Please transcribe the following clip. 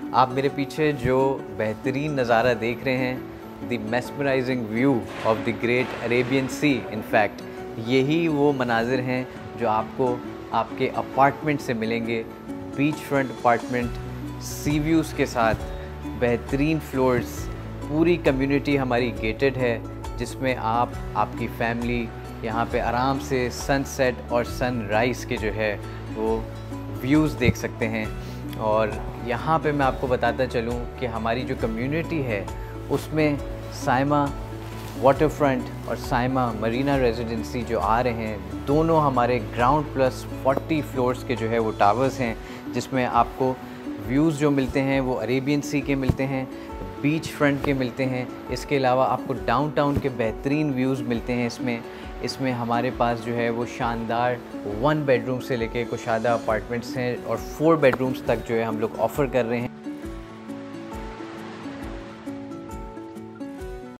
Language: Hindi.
आप मेरे पीछे जो बेहतरीन नज़ारा देख रहे हैं, the mesmerizing view of the great Arabian sea, in fact यही वो मनाजिर हैं जो आपको आपके अपार्टमेंट से मिलेंगे। Beach front apartment, sea views के साथ, बेहतरीन फ्लोर्स, पूरी कम्युनिटी हमारी गेटेड है जिसमें आप, आपकी फैमिली यहाँ पे आराम से सनसेट और सनराइज़ के जो है वो व्यूज़ देख सकते हैं। और यहाँ पे मैं आपको बताता चलूँ कि हमारी जो कम्युनिटी है उसमें साइमा वाटर फ्रंट और साइमा मरीना रेजिडेंसी जो आ रहे हैं, दोनों हमारे ग्राउंड प्लस 40 फ्लोर्स के जो है वो टावर्स हैं, जिसमें आपको व्यूज़ जो मिलते हैं वो अरेबियन सी के मिलते हैं, बीच फ्रंट के मिलते हैं। इसके अलावा आपको डाउनटाउन के बेहतरीन व्यूज़ मिलते हैं। इसमें हमारे पास जो है वो शानदार 1 बेडरूम से लेके कुशादा अपार्टमेंट्स हैं और 4 बेडरूम्स तक जो है हम लोग ऑफ़र कर रहे हैं।